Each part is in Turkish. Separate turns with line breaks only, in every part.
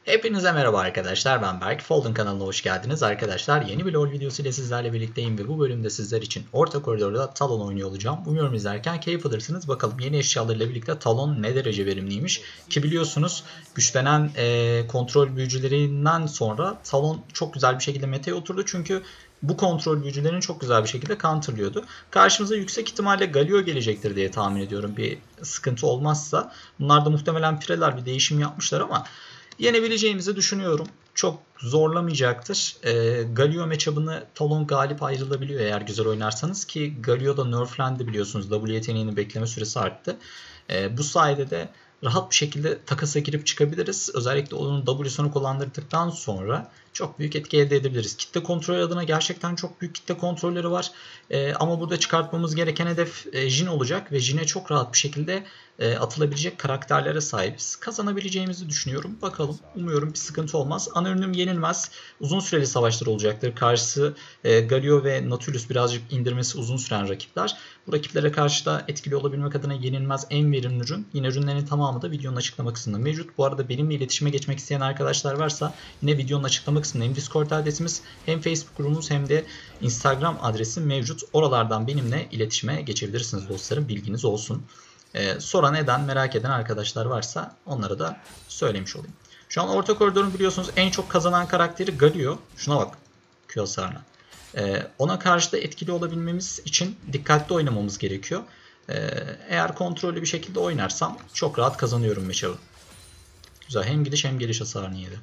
Hepinize merhaba arkadaşlar, ben Berk. Folding kanalına hoş geldiniz. Arkadaşlar yeni bir LoL videosu ile sizlerle birlikteyim ve bu bölümde sizler için orta koridorda Talon oynuyor olacağım. Umuyorum izlerken keyif alırsınız. Bakalım yeni eşyalarıyla birlikte Talon ne derece verimliymiş. Ki biliyorsunuz güçlenen kontrol büyücülerinden sonra Talon çok güzel bir şekilde meta'ya oturdu. Çünkü bu kontrol büyücülerini çok güzel bir şekilde counterlıyordu. Karşımıza yüksek ihtimalle Galio gelecektir diye tahmin ediyorum, bir sıkıntı olmazsa. Bunlar da muhtemelen Pireler bir değişim yapmışlar ama yenebileceğimizi düşünüyorum. Çok zorlamayacaktır. Galio matchup'ını Talon galip ayrılabiliyor eğer güzel oynarsanız, ki Galio da nerflendi biliyorsunuz. W yeteneğinin bekleme süresi arttı. Bu sayede de rahat bir şekilde takasa girip çıkabiliriz. Özellikle onun W'sunu kullandırdıktan sonra çok büyük etki elde edebiliriz. Kitle kontrol adına gerçekten çok büyük kitle kontrolleri var. Ama burada çıkartmamız gereken hedef Jhin olacak ve Jhin'e çok rahat bir şekilde atılabilecek karakterlere sahibiz. Kazanabileceğimizi düşünüyorum. Bakalım. Umuyorum bir sıkıntı olmaz. Ana ürünüm yenilmez. Uzun süreli savaşlar olacaktır. Karşısı Galio ve Nautilus birazcık indirmesi uzun süren rakipler. Bu rakiplere karşı da etkili olabilmek adına yenilmez en verimli ürün. Yine ürünlerin tamamı da videonun açıklama kısmında mevcut. Bu arada benimle iletişime geçmek isteyen arkadaşlar varsa yine videonun açıklama kısmında hem Discord adresimiz hem Facebook grubumuz hem de Instagram adresim mevcut. Oralardan benimle iletişime geçebilirsiniz dostlarım. Bilginiz olsun. Soran eden, merak eden arkadaşlar varsa onlara da söylemiş olayım. Şu an orta koridorun biliyorsunuz en çok kazanan karakteri Galio. Şuna bak. Q hasarına. Ona karşı da etkili olabilmemiz için dikkatli oynamamız gerekiyor. Eğer kontrollü bir şekilde oynarsam çok rahat kazanıyorum matchup'ı. Güzel. Hem gidiş hem geliş hasarını yedi.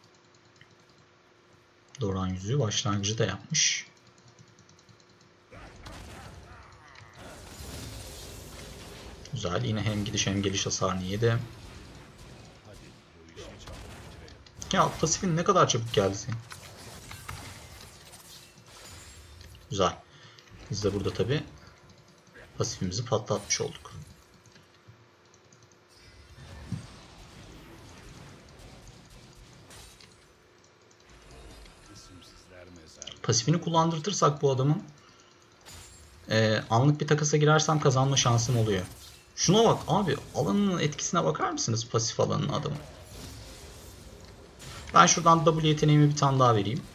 Doran yüzüğü başlangıcı da yapmış. Güzel. Yine hem gidiş hem geliş hasarını yedi. Ya pasifin ne kadar çabuk geldi senin. Güzel. Biz de burada tabi pasifimizi patlatmış olduk. Pasifini kullandırtırsak bu adamın anlık bir takasa girersem kazanma şansım oluyor. Şuna bak abi, alanının etkisine bakar mısınız, pasif alanının adamı. Ben şuradan W yeteneğimi bir tane daha vereyim.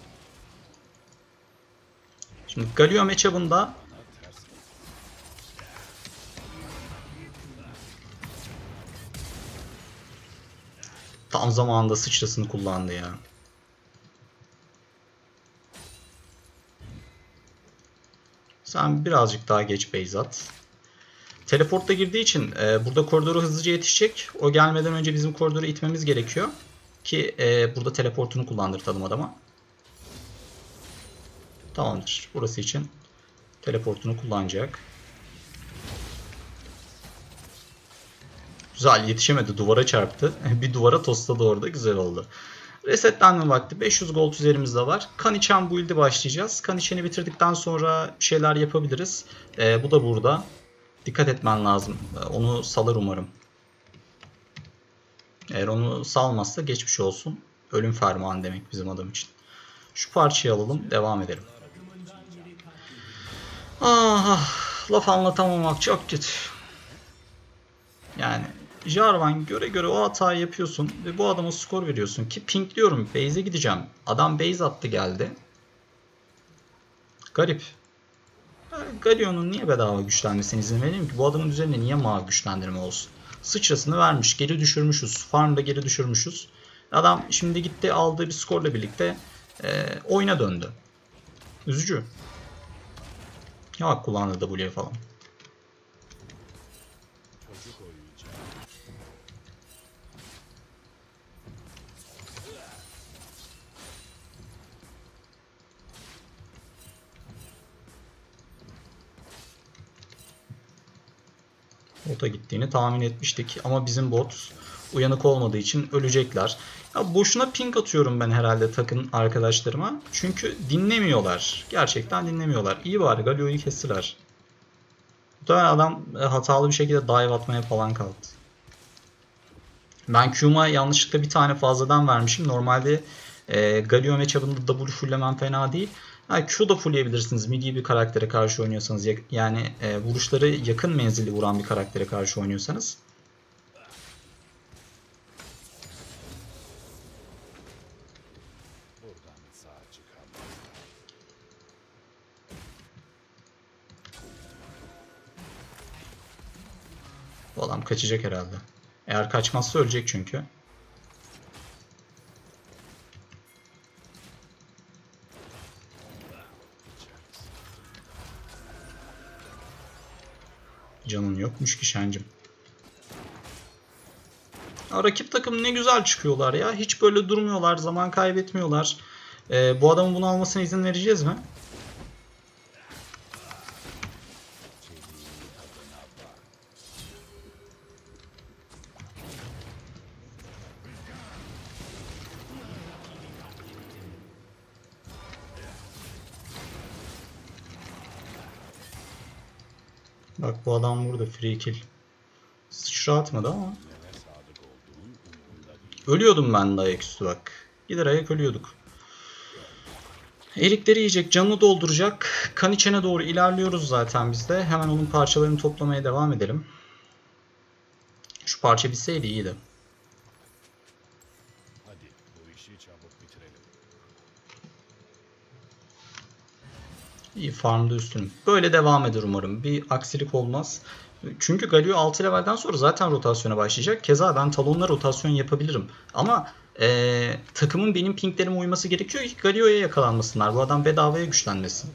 Şimdi Galio matchup'ında tam zamanında sıçrasını kullandı ya. Sen birazcık daha geç base at. Teleportla girdiği için burada koridoru hızlıca yetişecek. O gelmeden önce bizim koridoru itmemiz gerekiyor. Ki burada teleportunu kullandırtalım adama. Tamamdır. Burası için teleportunu kullanacak. Güzel, yetişemedi. Duvara çarptı. Bir duvara tosladı orada. Güzel oldu. Resetlenme vakti. 500 gold üzerimizde var. Kan içen build'i başlayacağız. Kan içeni bitirdikten sonra bir şeyler yapabiliriz. Bu da burada. Dikkat etmen lazım. Onu salar umarım. Eğer onu salmazsa geçmiş olsun. Ölüm fermanı demek bizim adam için. Şu parçayı alalım. Devam edelim. Laf anlatamamak çok kötü. Yani Jarvan göre o hatayı yapıyorsun ve bu adama skor veriyorsun ki pinkliyorum. Base'e gideceğim. Adam base attı geldi. Garip. Galio'nun niye bedava güçlenmesine izin vereyim ki? Bu adamın üzerinde niye mavi güçlendirme olsun? Sıçrasını vermiş. Geri düşürmüşüz. Farm'da geri düşürmüşüz. Adam şimdi gitti aldığı bir skorla birlikte oyuna döndü. Üzücü. Ya bak, kullandı W falan. Bota gittiğini tahmin etmiştik ama bizim bot uyanık olmadığı için ölecekler. Ya boşuna ping atıyorum ben herhalde takım arkadaşlarıma. Çünkü dinlemiyorlar. Gerçekten dinlemiyorlar. İyi bari Galio'yu kestiler. Muhtemelen adam hatalı bir şekilde dive atmaya falan kalktı. Ben Q'ma yanlışlıkla bir tane fazladan vermişim. Normalde Galio matchup'ında W fulllemem fena değil. Q da fullleyebilirsiniz midi bir karaktere karşı oynuyorsanız. Yani vuruşları yakın menzilli vuran bir karaktere karşı oynuyorsanız. Bu adam kaçacak herhalde. Eğer kaçmazsa ölecek çünkü. Canın yokmuş ki Shen'cim. Rakip takım ne güzel çıkıyorlar ya. Hiç böyle durmuyorlar. Zaman kaybetmiyorlar. Bu adamın bunu almasına izin vereceğiz mi? Bak bu adam burada free kill. Sıçra atmadı ama. Ölüyordum ben de ayaküstü bak. Gider ayak ölüyorduk. Erikleri yiyecek, canını dolduracak. Kan içene doğru ilerliyoruz zaten biz de. Hemen onun parçalarını toplamaya devam edelim. Şu parça bitseydi iyiydi.
Hadi bu işi çabuk bitirelim.
İyi farmda üstünüm. Böyle devam eder umarım. Bir aksilik olmaz. Çünkü Galio 6 levelden sonra zaten rotasyona başlayacak. Keza ben talonla rotasyon yapabilirim. Ama takımın benim pinglerime uyması gerekiyor ki Galio'ya yakalanmasınlar. Bu adam bedavaya güçlenmesin.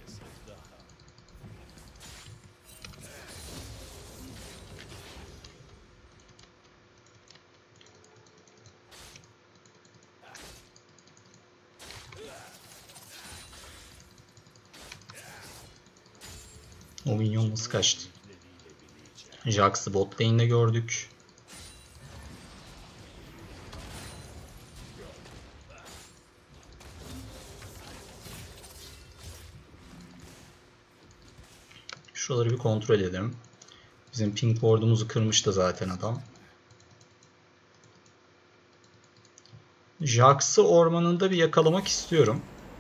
O minyon nasıl kaçtı? Jax'ı bot lane'de gördük. Şuraları bir kontrol edelim. Bizim ping ward'umuzu kırmıştı zaten adam. Jax'ı ormanında bir yakalamak istiyorum.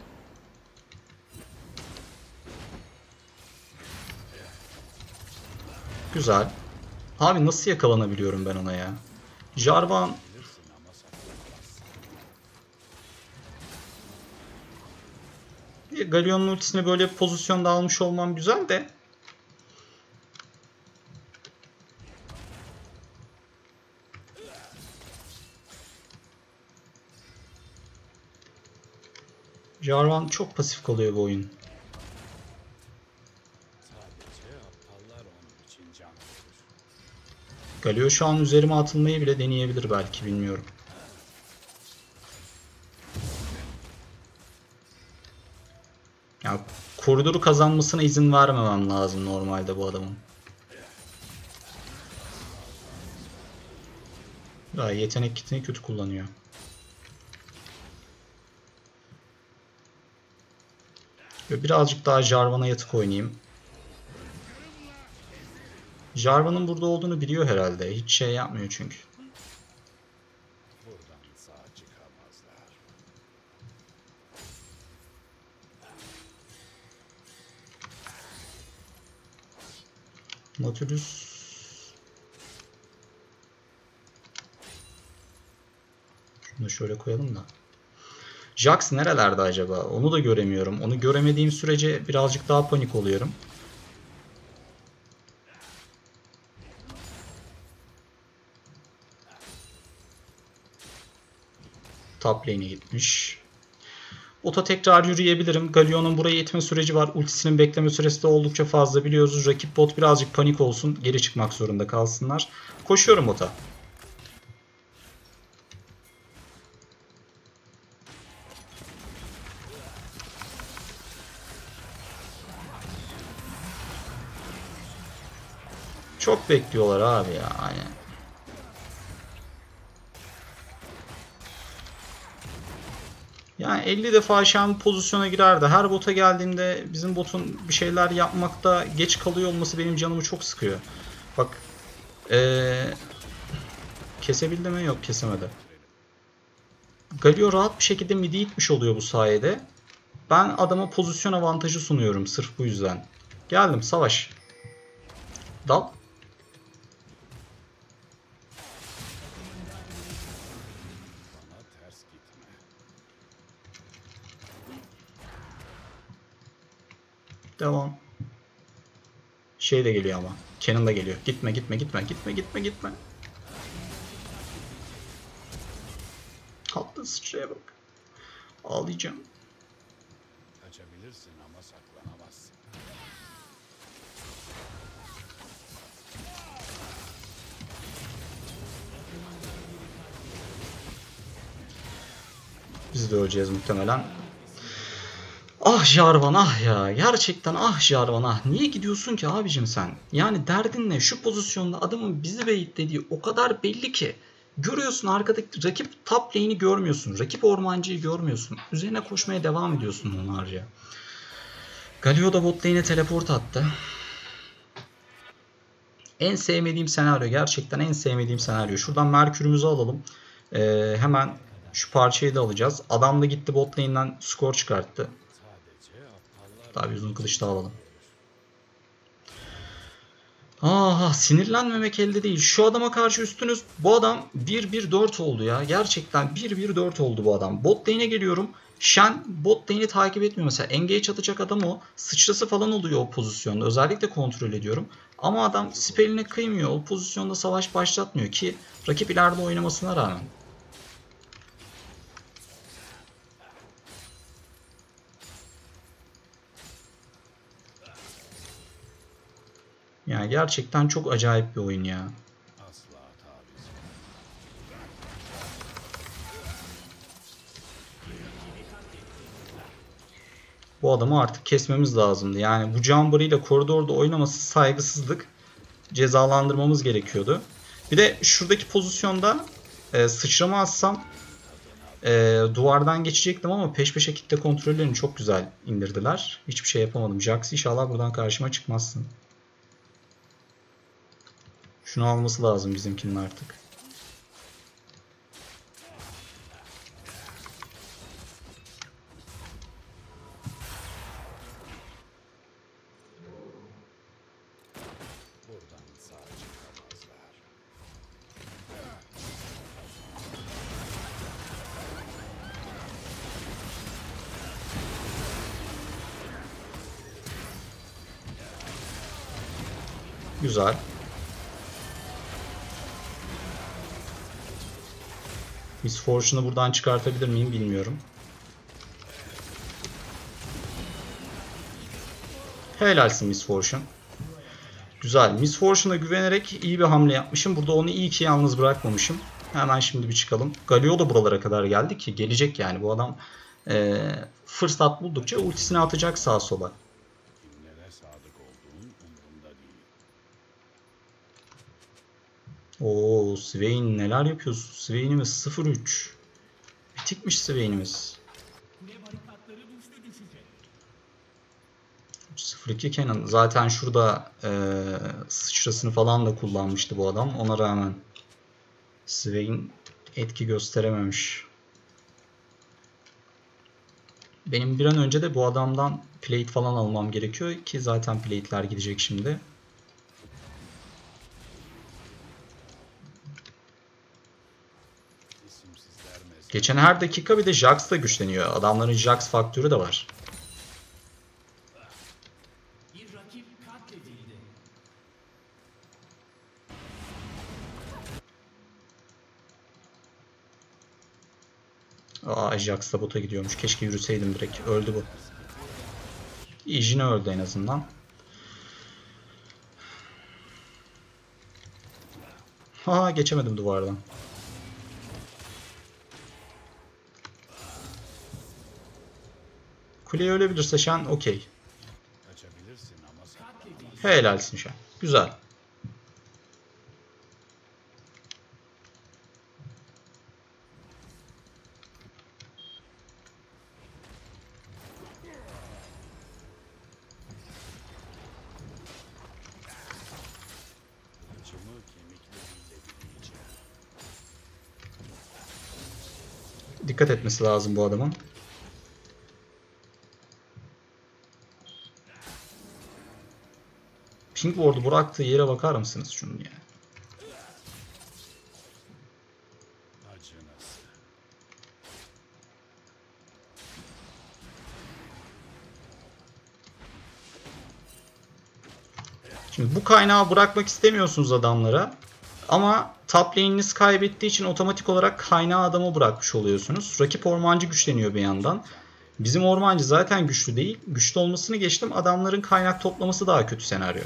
Güzel. Abi nasıl yakalanabiliyorum ben ona ya? Jarvan Galion'un ultisini böyle bir pozisyonda almış olmam güzel de Jarvan çok pasif kalıyor bu oyun.
Sadece aptallar onun için can verir.
Galio şu an üzerime atılmayı bile deneyebilir belki, bilmiyorum. Ya koridoru kazanmasına izin vermemem lazım normalde bu adamın. Ya yetenek kitini kötü kullanıyor. Ve birazcık daha Jarvan'a yatık oynayayım. Jarvan'ın burada olduğunu biliyor herhalde. Hiç şey yapmıyor çünkü.
Buradan sağ çıkamazlar.
Nautilus. Şunu da şöyle koyalım da. Jax nerelerde acaba? Onu da göremiyorum. Onu göremediğim sürece birazcık daha panik oluyorum. Top lane'e gitmiş. Bota tekrar yürüyebilirim. Galio'nun buraya itme süreci var. Ultisinin bekleme süresi de oldukça fazla biliyoruz. Rakip bot birazcık panik olsun. Geri çıkmak zorunda kalsınlar. Koşuyorum bota. Çok bekliyorlar abi ya. Aynen. Yani 50 defa şan pozisyona girerdi. Her bota geldiğimde bizim botun bir şeyler yapmakta geç kalıyor olması benim canımı çok sıkıyor. Bak. Kesebildi mi? Yok, kesemedi. Galio rahat bir şekilde midi itmiş oluyor bu sayede. Ben adama pozisyon avantajı sunuyorum sırf bu yüzden. Geldim, savaş. Dal.
Bana ters gitme.
Devam. Şey de geliyor ama. Canon da geliyor. Gitme gitme gitme gitme gitme gitme. Attığı sıçraya bak. Ağlayacağım.
Kaçabilirsin ama saklanamazsın.
Biz de öleceğiz muhtemelen. Ah Jarvan ah ya. Gerçekten ah Jarvan ah. Niye gidiyorsun ki abicim sen? Yani derdin ne? Şu pozisyonda adamın bizi beyitlediği o kadar belli ki. Görüyorsun arkadaki rakip top lane'i görmüyorsun. Rakip ormancıyı görmüyorsun. Üzerine koşmaya devam ediyorsun onlarca. Galio da bot lane'e teleport attı. En sevmediğim senaryo. Gerçekten en sevmediğim senaryo. Şuradan Merkür'ümüzü alalım. Hemen şu parçayı da alacağız. Adam da gitti bot lane'den skor çıkarttı.
Sadece aptallar
Daha bir
onun
uzun kılıç
için
da alalım.
canlıdır.
Aha sinirlenmemek elde değil. Şu adama karşı üstünüz. Bu adam 1-1-4 oldu ya. Gerçekten 1-1-4 oldu bu adam. Bot lane'e geliyorum. Shen bot lane'i takip etmiyor. Mesela engage atacak adam o. Sıçrası falan oluyor o pozisyonda. Özellikle kontrol ediyorum. Ama adam spell'ine kıymıyor. O pozisyonda savaş başlatmıyor ki rakip ileride oynamasına rağmen. Yani gerçekten çok acayip bir oyun ya.
Asla taviz.
Bu adamı artık kesmemiz lazımdı. Yani bu Jumper ile koridorda oynaması saygısızlık. Cezalandırmamız gerekiyordu. Bir de şuradaki pozisyonda sıçrama atsam duvardan geçecektim ama peş peşe kitle kontrollerini çok güzel indirdiler. Hiçbir şey yapamadım. Jax inşallah buradan karşıma çıkmazsın. Şunu alması lazım bizimkinin artık.
Buradan sağ çıkamazlar.
Güzel. Miss Fortune'u buradan çıkartabilir miyim bilmiyorum. Helalsin Miss Fortune. Güzel. Miss Fortune'a güvenerek iyi bir hamle yapmışım. Burada onu iyi ki yalnız bırakmamışım. Hemen şimdi bir çıkalım. Galio da buralara kadar geldi ki gelecek yani. Bu adam fırsat buldukça ultisini atacak sağa sola.
Kimlere sadık olduğun umurumda değil.
Oo, Swain neler yapıyorsun? Swain'imiz 0-3. Bitikmiş Swain'imiz. 0-2 Kenan. Zaten şurada sıçrasını falan da kullanmıştı bu adam. Ona rağmen Swain etki gösterememiş. Benim bir an önce de bu adamdan plate falan almam gerekiyor ki zaten plate'ler gidecek şimdi.
İsimsizler mezar.
Geçen her dakika bir de Jax da güçleniyor. Adamların Jax faktörü de var. Aa, Jax da bota gidiyormuş. Keşke yürüseydim direkt. Öldü bu. Ijin öldü en azından. Ha, geçemedim duvardan. Kuleye ölebilirse Shen okey.
Kaçabilirsin ama saklanamazsın.
Helalsin Shen. Güzel.
Kılıcımı kemikleriyle bileyeceğim.
Dikkat etmesi lazım bu adamın. Pink Ward'u bıraktığı yere bakar mısınız şunun ya?
Acınası.
Şimdi bu kaynağı bırakmak istemiyorsunuz adamlara. Ama top lane'iniz kaybettiği için otomatik olarak kaynağı adama bırakmış oluyorsunuz. Rakip ormancı güçleniyor bir yandan. Bizim ormancı zaten güçlü değil. Güçlü olmasını geçtim. Adamların kaynak toplaması daha kötü senaryo.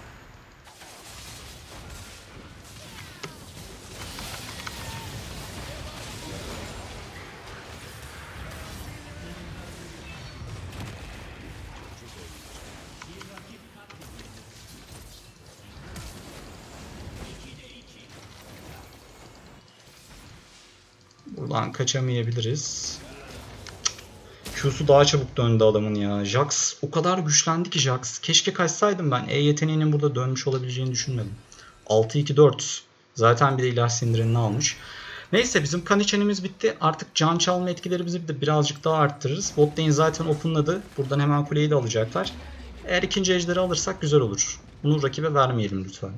Buradan kaçamayabiliriz. Q'su daha çabuk döndü adamın ya. Jax o kadar güçlendi ki Jax. Keşke kaçsaydım ben. E yeteneğinin burada dönmüş olabileceğini düşünmedim. 6-2-4. Zaten bir de ilah sindirini almış. Neyse bizim kan içenimiz bitti. Artık can çalma etkilerimizi de birazcık daha arttırırız. Bot lane zaten openladı. Buradan hemen kuleyi de alacaklar. Eğer ikinci ejderi alırsak güzel olur. Bunu rakibe vermeyelim lütfen.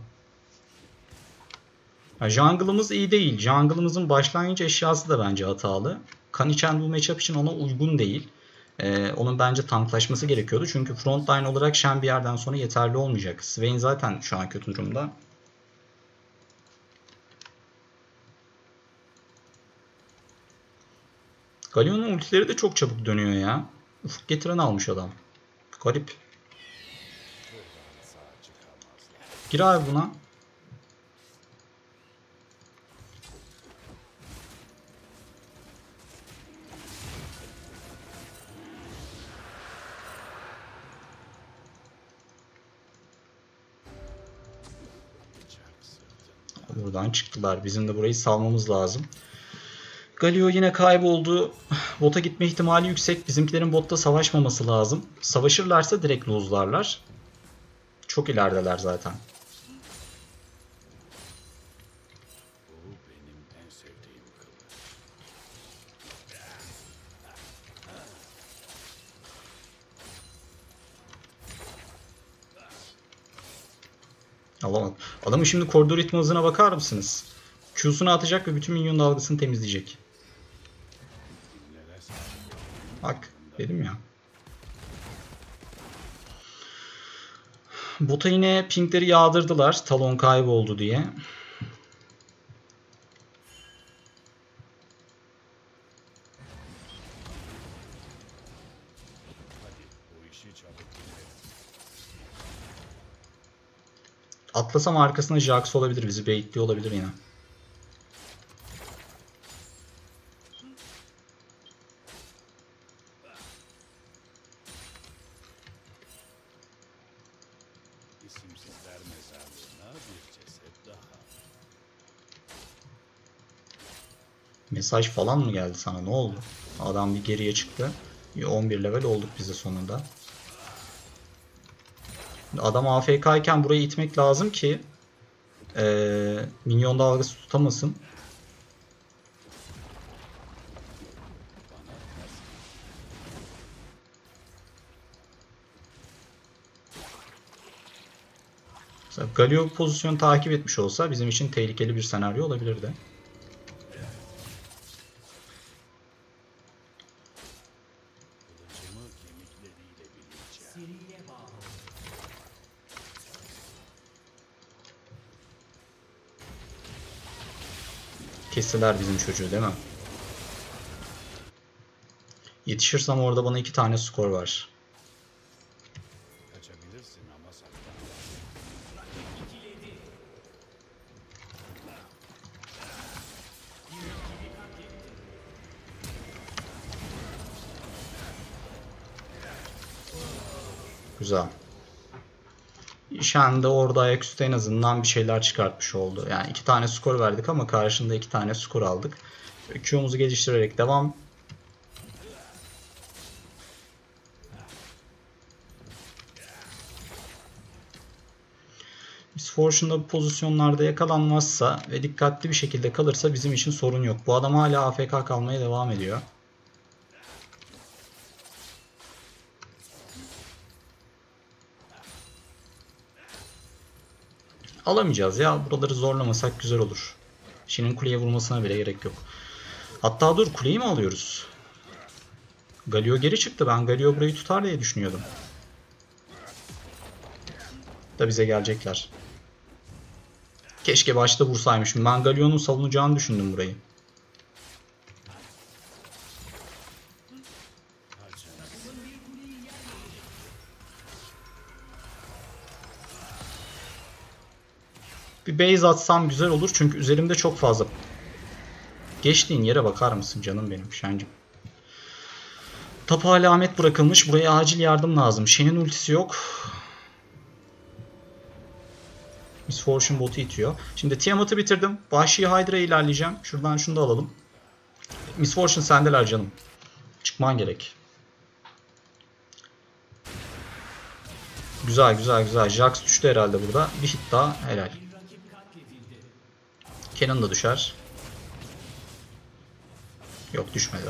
Jungle'ımız iyi değil. Jungle'ımızın başlangıç eşyası da bence hatalı. Kan içen bu matchup için ona uygun değil. Onun bence tanklaşması gerekiyordu. Çünkü frontline olarak Shen bir yerden sonra yeterli olmayacak. Swain zaten şu an kötü durumda. Galion'un ultileri de çok çabuk dönüyor ya. Ufuk getiren almış adam. Garip. Gir abi buna. Buradan çıktılar. Bizim de burayı salmamız lazım. Galio yine kayboldu. Bota gitme ihtimali yüksek. Bizimkilerin botta savaşmaması lazım. Savaşırlarsa direkt lose'larlar. Çok ilerideler zaten. Alamadım. Adamın şimdi koridor ritmi hızına bakar mısınız? Q'sunu atacak ve bütün minyon dalgasını temizleyecek. Bak dedim ya. Bota yine pinkleri yağdırdılar. Talon kayboldu diye. Atlasam arkasında Jax olabilir. Bizi baitliyor olabilir yine.
İsimsizler mezarlığına bir ceset daha.
Mesaj falan mı geldi sana? Ne oldu? Adam bir geriye çıktı. 11 level olduk bize sonunda. Adam AFK iken burayı itmek lazım ki minyon dalgası tutamasın. Mesela Galio pozisyon takip etmiş olsa bizim için tehlikeli bir senaryo olabilirdi.
Kılıcımı kemikleriyle bileceğim.
Kestiler bizim çocuğu değil mi? Yetişirsem orada bana 2 tane skor var.
Kaçabilirsin ama saklan.
Güzel. Shen de orada ayaküstü en azından bir şeyler çıkartmış oldu. Yani 2 tane skor verdik ama karşında 2 tane skor aldık. Q'muzu geliştirerek devam. Miss Fortune'da bu pozisyonlarda yakalanmazsa ve dikkatli bir şekilde kalırsa bizim için sorun yok. Bu adam hala AFK kalmaya devam ediyor. Alamayacağız ya. Buraları zorlamasak güzel olur. Shin'in kuleye vurmasına bile gerek yok. Hatta dur, kuleyi mi alıyoruz? Galio geri çıktı. Ben Galio burayı tutar diye düşünüyordum. Da bize gelecekler. Keşke başta vursaymışım. Ben Galyon'un savunacağını düşündüm burayı. Bir base atsam güzel olur çünkü üzerimde çok fazla. Geçtiğin yere bakar mısın canım benim Şencim? Tapa alamet bırakılmış. Buraya acil yardım lazım. Shen'in ultisi yok. Miss Fortune botu itiyor. Şimdi Tiamat'ı bitirdim. Vahşi Hydra'ya ilerleyeceğim. Şuradan şunu da alalım. Miss Fortune sendeler canım. Çıkman gerek. Güzel güzel güzel. Jax düştü herhalde burada. Bir hit daha. Helal. Kenan da düşer. Yok düşmedi.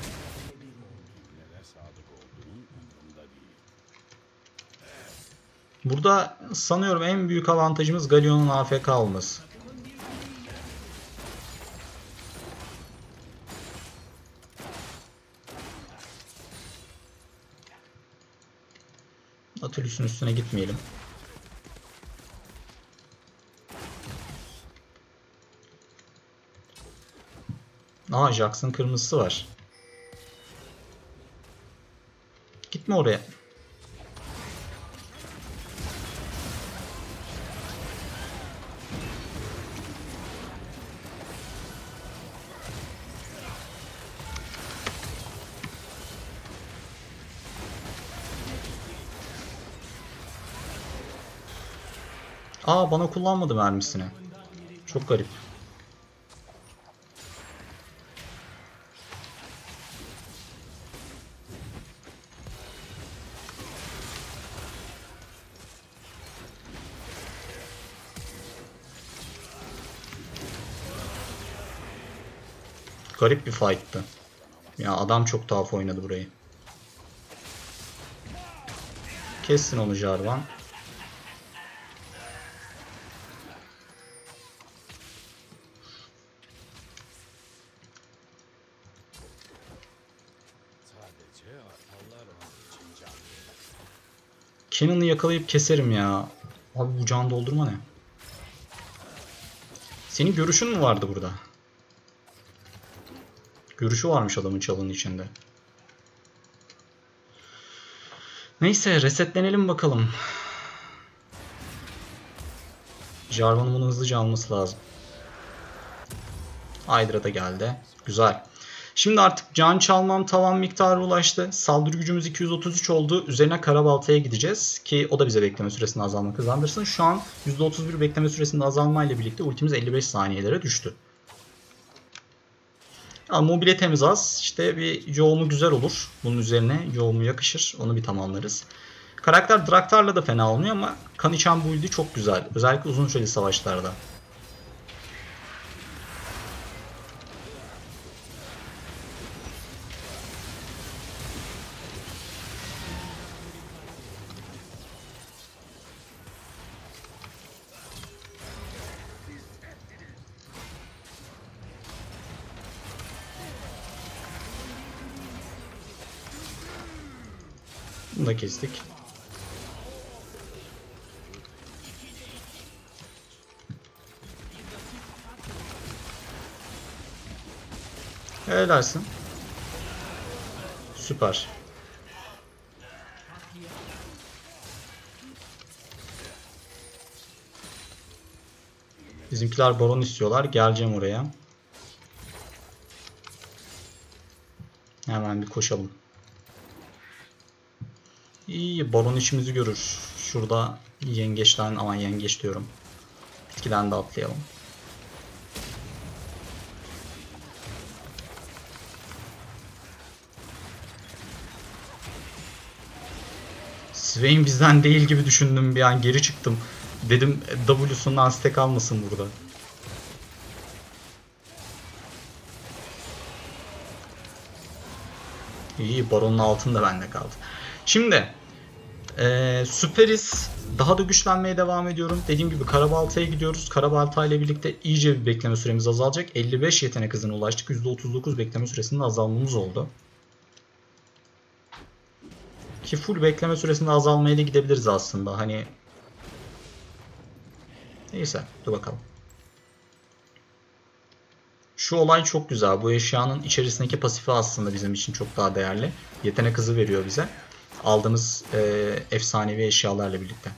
Burada sanıyorum en büyük avantajımız Galyon'un AFK olması. Nautilus'un üstüne gitmeyelim. Aa, Jax'ın kırmızısı var. Gitme oraya. Aa, bana kullanmadı mermisini. Çok garip. Garip bir fight'tı. Ya adam çok tuhaf oynadı burayı. Kessin onu Jarvan. Cannon'ı yakalayıp keserim ya. Abi bu can doldurma ne? Senin görüşün mü vardı burada? Görüşü varmış adamın çalının içinde. Neyse resetlenelim bakalım. Jarvan'ın bunu hızlıca alması lazım. Hydra da geldi. Güzel. Şimdi artık can çalmam tavan miktarı ulaştı. Saldırı gücümüz 233 oldu. Üzerine Karabalta'ya gideceğiz. Ki o da bize bekleme süresini azalma kazandırsın. Şu an %31 bekleme süresinde azalmayla birlikte ultimiz 55 saniyelere düştü. Ya, mobilitemiz az. İşte bir yoğumu güzel olur. Bunun üzerine yoğumu yakışır. Onu bir tamamlarız. Karakter Draktar'la da fena olmuyor ama kan içen build'i çok güzel. Özellikle uzun süreli savaşlarda. Bunu da kestik. Helalsin. Süper. Bizimkiler baron istiyorlar. Geleceğim oraya. Hemen bir koşalım. İyi, baron işimizi görür. Şurada yengeçten, aman yengeç diyorum. Bitkiden de atlayalım. Swain bizden değil gibi düşündüm, bir an geri çıktım. Dedim W'sundan stack almasın burada. İyi, baronun altın da bende kaldı. Şimdi süperiz. Daha da güçlenmeye devam ediyorum. Dediğim gibi Karabalta'ya gidiyoruz. Karabalta ile birlikte iyice bir bekleme süremiz azalacak. 55 yetenek hızına ulaştık. %39 bekleme süresinde azalmamız oldu. Ki full bekleme süresinde azalmaya da gidebiliriz aslında. Hani Neyse, dur bakalım. Şu olay çok güzel. Bu eşyanın içerisindeki pasifi aslında bizim için çok daha değerli. Yetenek hızı veriyor bize. Aldığımız efsanevi eşyalarla birlikte.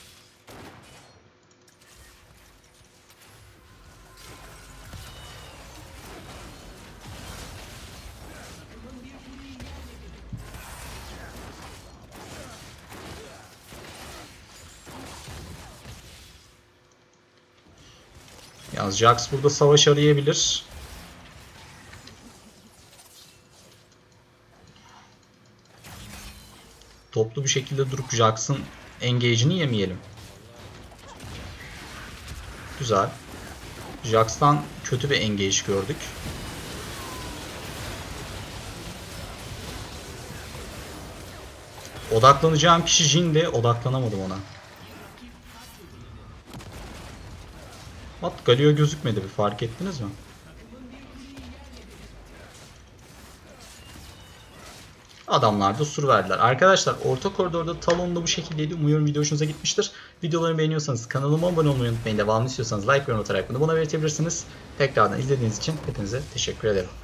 Yalnız Jax burada savaş arayabilir. Toplu bir şekilde durup Jax'ın engage'ini yemeyelim. Güzel. Jax'tan kötü bir engage gördük. Odaklanacağım kişi Jhin de odaklanamadım ona. At Galio gözükmedi bir, fark ettiniz mi? Adamlar da sur verdiler. Arkadaşlar orta koridorda Talon'da bu şekildeydi. Umuyorum video hoşunuza gitmiştir. Videolarımı beğeniyorsanız kanalıma abone olmayı unutmayın. Devamlı istiyorsanız like ve yorum atarak bunu bana belirtebilirsiniz. Tekrardan izlediğiniz için hepinize teşekkür ederim.